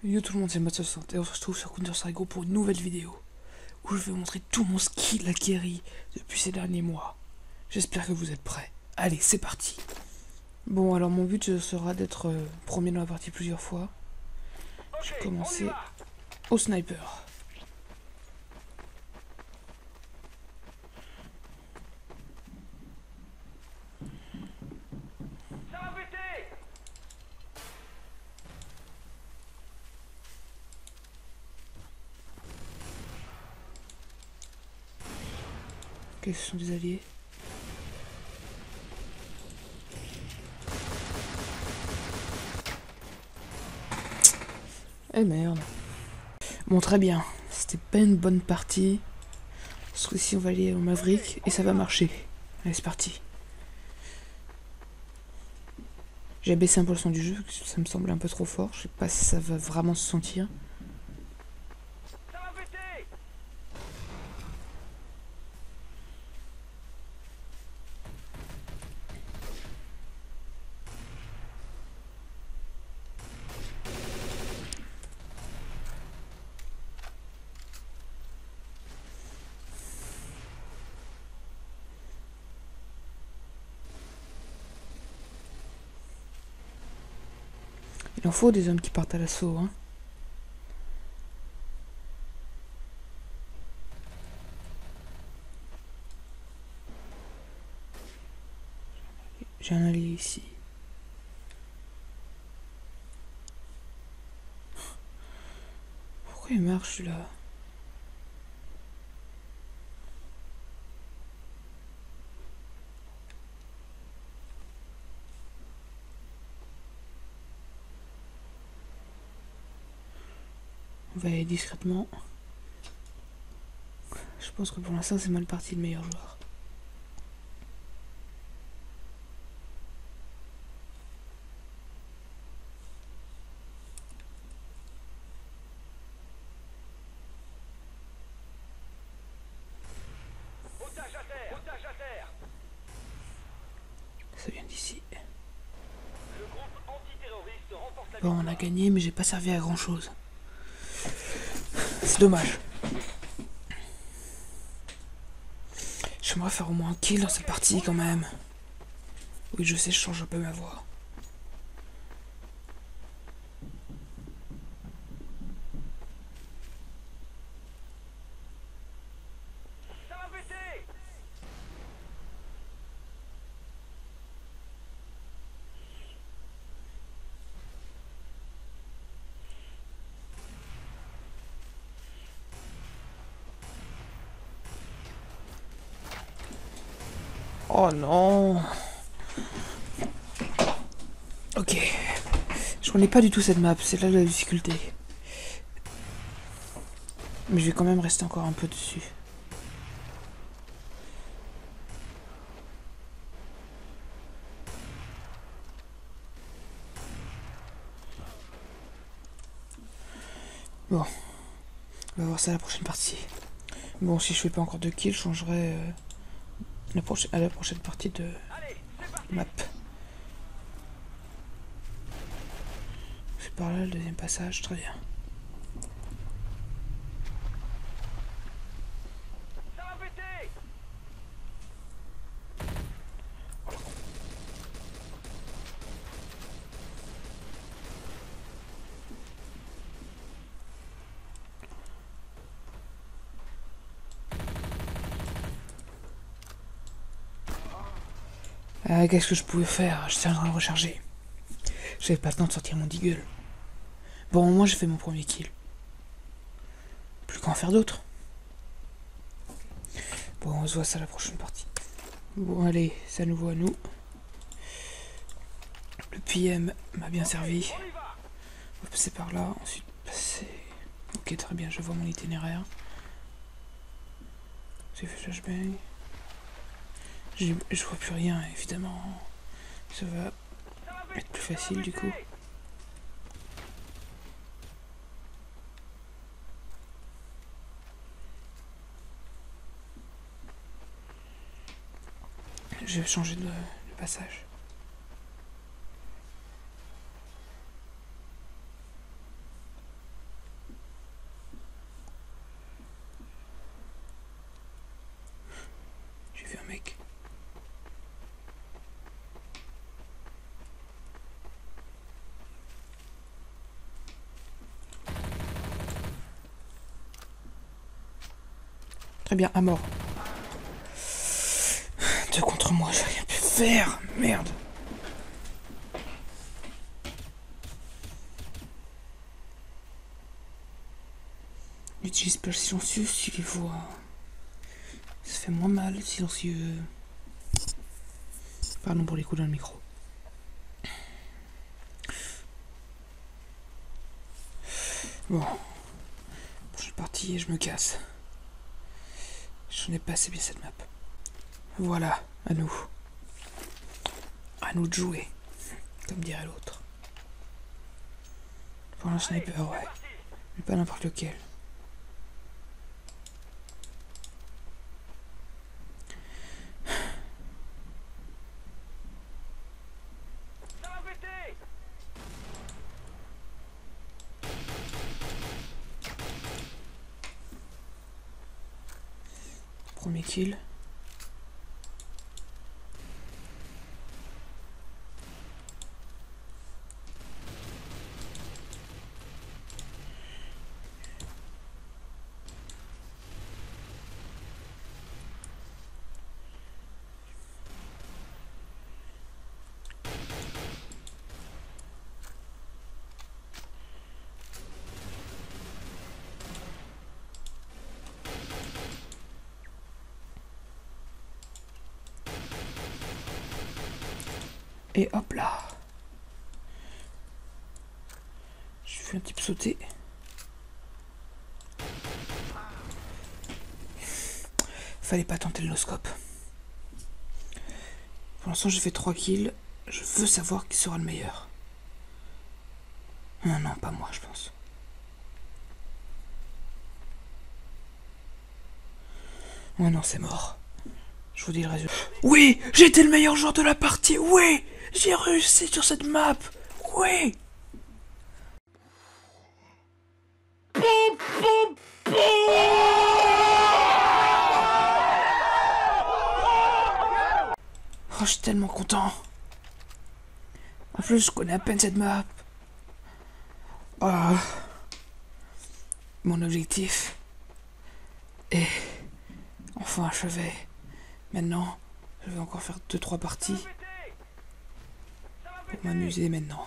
Yo tout le monde, c'est Mathieu60 et on se retrouve sur Counter-Strike Go pour une nouvelle vidéo où je vais vous montrer tout mon skill acquéri depuis ces derniers mois. J'espère que vous êtes prêts. Allez, c'est parti. Bon, alors mon but sera d'être premier dans la partie plusieurs fois. Je vais commencer au sniper. Ok, ce sont des alliés. Eh merde. Bon, très bien. C'était pas une bonne partie. Ce coup-ci, on va aller au Maverick et ça va marcher. Allez, c'est parti. J'ai baissé un peu le son du jeu, ça me semble un peu trop fort. Je sais pas si ça va vraiment se sentir. Il en faut des hommes qui partent à l'assaut, hein. J'ai un allié ici. Pourquoi il marche là? On va y aller discrètement. Je pense que pour l'instant c'est mal parti le meilleur joueur. Ça vient d'ici. Bon, on a gagné, mais j'ai pas servi à grand chose. C'est dommage. J'aimerais faire au moins un kill dans cette partie quand même. Oui, je sais, je change un peu ma voix. Oh non. Ok. Je connais pas du tout cette map, c'est là la difficulté. Mais je vais quand même rester encore un peu dessus. Bon. On va voir ça à la prochaine partie. Bon, si je fais pas encore de kills, je changerai à la prochaine partie de map. C'est par là le deuxième passage, très bien. Qu'est-ce que je pouvais faire? J'étais en train de recharger. J'avais pas le temps de sortir mon deagle. Bon, au moins j'ai fait mon premier kill. Plus qu'à en faire d'autres. Bon, on se voit ça à la prochaine partie. Bon, allez, c'est à nouveau à nous. Le PM m'a bien servi. On va passer par là, ensuite passer... Ok, très bien, je vois mon itinéraire. J'ai fait flashbang. Je vois plus rien, évidemment. Ça va être plus facile du coup. Je vais changer de passage. Très bien, à mort. 2 contre moi, j'ai rien pu faire. Merde. N'utilise pas le silencieux si tu les vois. Ça fait moins mal, silencieux. Pardon pour les coups dans le micro. Bon. Prochaine partie et je me casse. J'en ai pas assez bien cette map. Voilà, à nous. À nous de jouer. Comme dirait l'autre. Pour un sniper, ouais. Mais pas n'importe lequel. Premier kill. Et hop là. J'ai vu un type sauter. Fallait pas tenter le no-scope. Pour l'instant j'ai fait 3 kills. Je veux savoir qui sera le meilleur. Non, non, pas moi je pense. Oh non, c'est mort. Je vous dis le résultat. Oui, j'ai été le meilleur joueur de la partie. Oui, j'ai réussi sur cette map. Oui. Oh, je suis tellement content. En plus, je connais à peine cette map. Oh. Mon objectif est enfin achevé. Maintenant, je vais encore faire 2-3 parties pour m'amuser maintenant.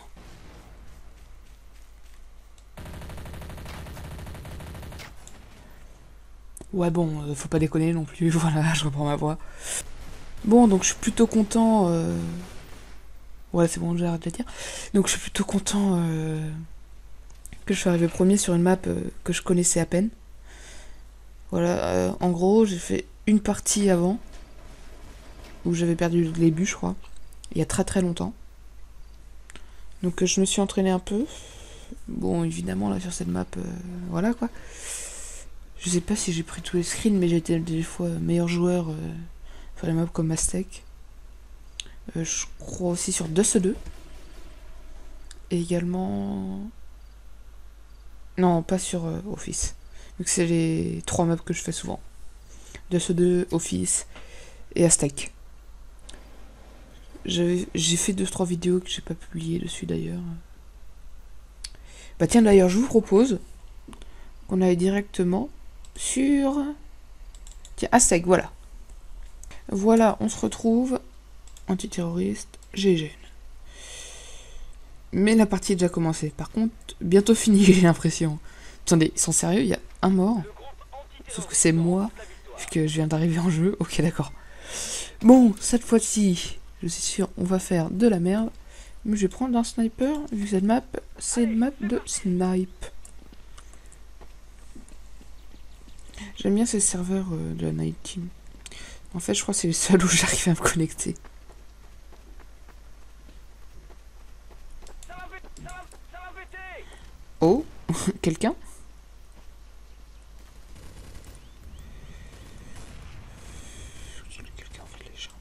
Ouais bon, faut pas déconner non plus, voilà, je reprends ma voix. Bon, donc je suis plutôt content... Ouais, c'est bon, j'arrête de le dire. Donc je suis plutôt content que je sois arrivé premier sur une map que je connaissais à peine. Voilà, en gros, j'ai fait une partie avant, où j'avais perdu le début, je crois, il y a très très longtemps. Donc je me suis entraîné un peu. Bon, évidemment, là, sur cette map, voilà, quoi. Je sais pas si j'ai pris tous les screens, mais j'ai été des fois meilleur joueur sur les maps comme Aztec. Je crois aussi sur Dust 2. Et également... Non, pas sur Office. Donc c'est les 3 maps que je fais souvent. Dust 2, Office et Aztec. J'ai fait 2-3 vidéos que j'ai pas publiées dessus d'ailleurs. Bah tiens, d'ailleurs, je vous propose qu'on aille directement sur... Tiens, Aztec, voilà. Voilà, on se retrouve. Antiterroriste, GG. Mais la partie est déjà commencée. Par contre, bientôt finie, j'ai l'impression. Attendez, ils sont sérieux, il y a un mort. Sauf que c'est moi, puisque je viens d'arriver en jeu. Ok, d'accord. Bon, cette fois-ci, je suis sûr, on va faire de la merde. Mais je vais prendre un sniper, vu que cette map, c'est une map de snipe. J'aime bien ces serveurs de la Night Team. En fait, je crois que c'est le seul où j'arrive à me connecter. Oh, quelqu'un? Quelqu'un en fait les gens.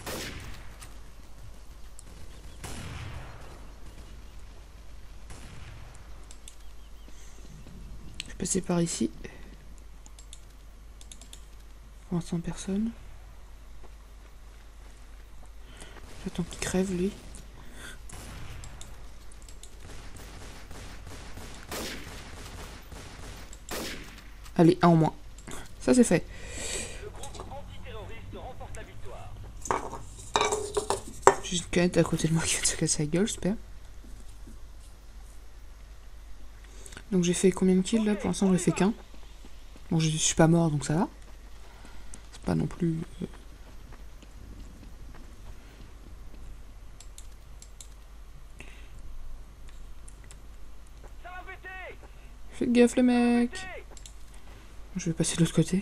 Je vais passer par ici. Pour l'instant, personne. J'attends qu'il crève, lui. Allez, un en moins. Ça, c'est fait. J'ai une canette à côté de moi qui vient de se casser la gueule, j'espère. Donc j'ai fait combien de kills là? Pour l'instant j'en ai fait qu'un. Bon, je suis pas mort donc ça va. C'est pas non plus... Faites gaffe les mecs. Je vais passer de l'autre côté.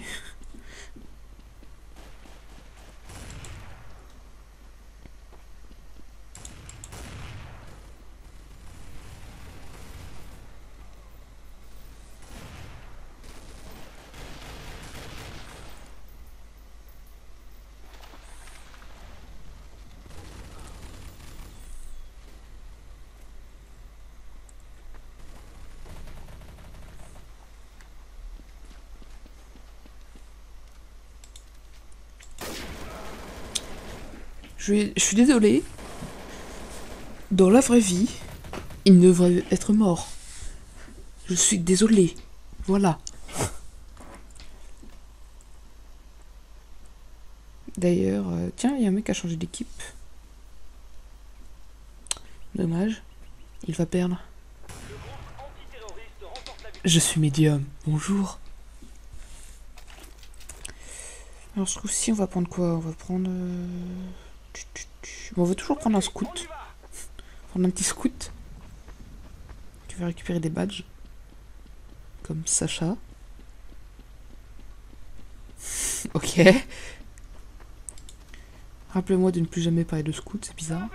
Je suis désolé. Dans la vraie vie, il devrait être mort. Je suis désolé. Voilà. D'ailleurs, tiens, il y a un mec qui a changé d'équipe. Dommage. Il va perdre. Je suis médium. Bonjour. Alors ce coup-ci, on va prendre quoi? On va prendre... Bon, on va toujours prendre un scout. Prendre un petit scout. Qui va récupérer des badges. Comme Sacha. Ok. Rappelez-moi de ne plus jamais parler de scout, c'est bizarre.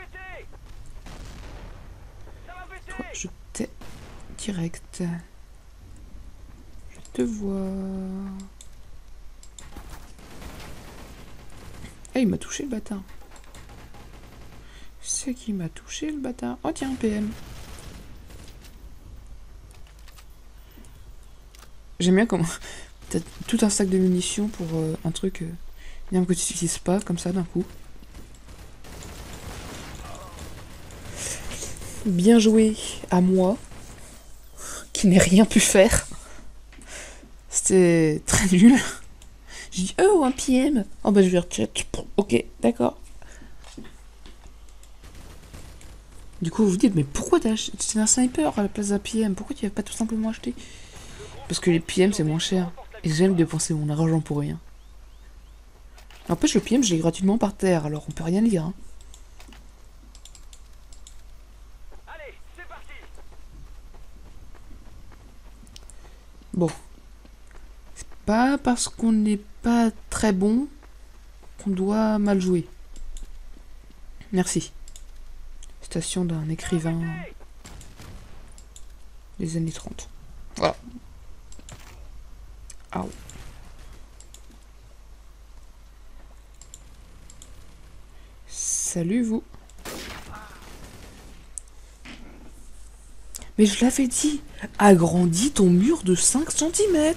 Toi, je t'ai direct. Je te vois. Ah, il m'a touché le bâtard. C'est qui m'a touché le bâtard? Oh tiens, PM. J'aime bien comment... T'as tout un sac de munitions pour un truc... bien que tu n'utilises pas, comme ça, d'un coup. Bien joué à moi, qui n'ai rien pu faire. C'était très nul. J'ai dit, oh, un PM. Oh bah je vais retirer. Ok, d'accord. Du coup, vous vous dites, mais pourquoi t'as acheté un sniper à la place d'un PM? Pourquoi tu n'avais pas tout simplement acheté? Parce que les PM, c'est moins cher. Et j'aime dépenser mon argent pour rien. N'empêche, le PM, je l'ai gratuitement par terre, alors on peut rien lire. Hein. Allez, c'est parti. Bon. C'est pas parce qu'on n'est pas très bon qu'on doit mal jouer. Merci. Citation d'un écrivain des années 30. Voilà. Au. Salut vous. Mais je l'avais dit, agrandis ton mur de 5 cm.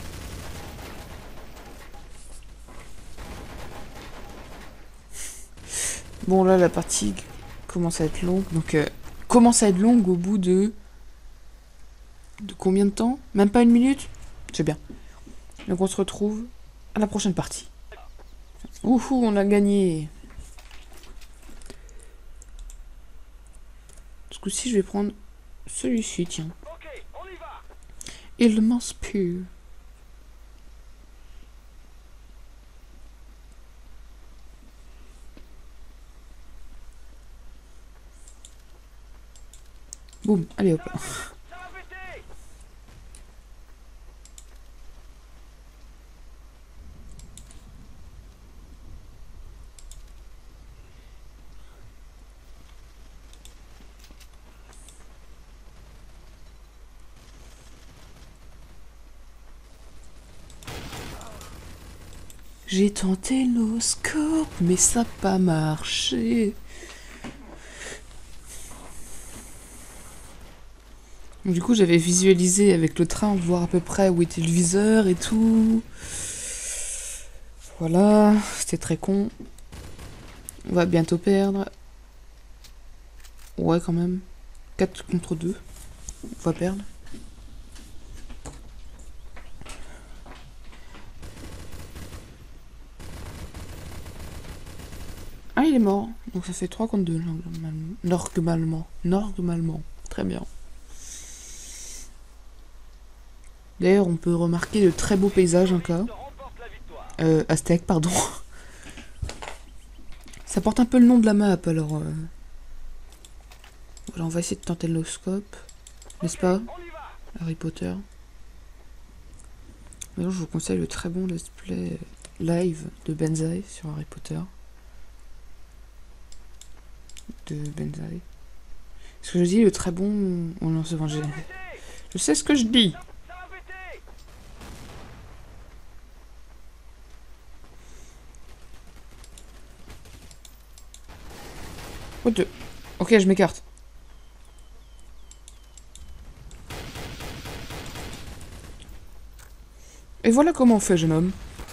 Bon là la partie commence à être longue, donc commence à être longue au bout de combien de temps? Même pas une minute? C'est bien. Donc on se retrouve à la prochaine partie. Ouhou, on a gagné. Ce coup-ci je vais prendre celui-ci, tiens. Ok, on y va. Il m'inspire. Boum, allez hop. Ça va péter. J'ai tenté nos scopes, mais ça n'a pas marché. Du coup, j'avais visualisé avec le train, voir à peu près où était le viseur et tout. Voilà, c'était très con. On va bientôt perdre. Ouais, quand même. 4 contre 2. On va perdre. Ah, il est mort. Donc ça fait 3 contre 2, normalement. Normalement. Très bien. D'ailleurs, on peut remarquer de très beaux paysages encore. Remporte la victoire. Aztèque, pardon. Ça porte un peu le nom de la map, alors... Voilà, on va essayer de tenter le scope. N'est-ce pas, On y va. Harry Potter? D'ailleurs, je vous conseille le très bon let's play live de Benzaï sur Harry Potter. De Benzaï. Ce que je dis, le très bon... Oh non, c'est bon, je sais ce que je dis. Ça va péter. What the... Ok, je m'écarte. Et voilà comment on fait, jeune homme.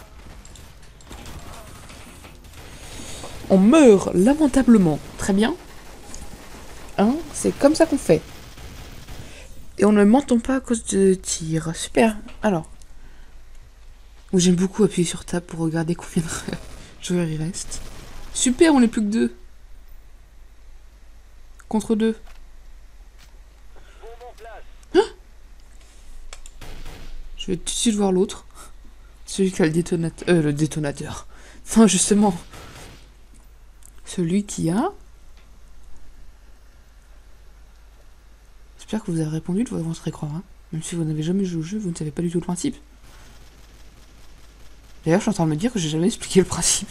On meurt lamentablement. Très bien. Hein, c'est comme ça qu'on fait. Et on ne m'entend pas à cause de tir. Super. Alors. J'aime beaucoup appuyer sur Tab pour regarder combien de joueurs il reste. Super, on est plus que 2. Contre 2. Bonbon place. Je vais tout de suite voir l'autre. Celui qui a le détonateur. Non, justement. Celui qui a... J'espère que vous avez répondu de votre écran. Hein. Même si vous n'avez jamais joué au jeu, vous ne savez pas du tout le principe. D'ailleurs, je suis en train de me dire que j'ai jamais expliqué le principe.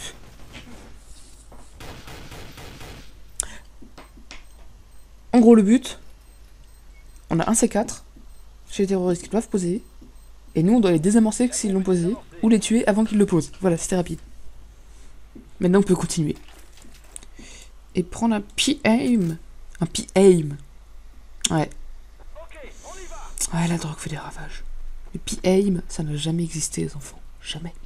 En gros, le but... On a un C4 chez les terroristes qui doivent poser. Et nous, on doit les désamorcer s'ils l'ont posé, ou les tuer avant qu'ils le posent. Voilà, c'était rapide. Maintenant, on peut continuer. Et prendre un P-aim. Un P-aim. Ouais. Ok, on y va. Ouais, la drogue fait des ravages. Le P-aim, ça n'a jamais existé, les enfants. Jamais.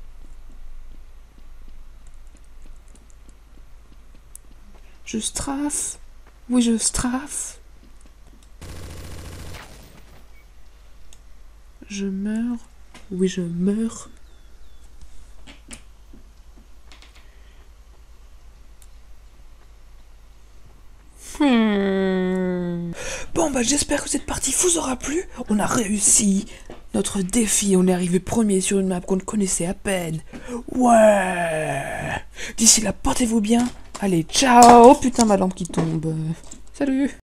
Je strafe. Oui, je strafe. Je meurs. Oui, je meurs. Bon, bah j'espère que cette partie vous aura plu. On a réussi notre défi. On est arrivé premier sur une map qu'on ne connaissait à peine. Ouais. D'ici là, portez-vous bien. Allez, ciao. Oh putain, ma lampe qui tombe. Salut.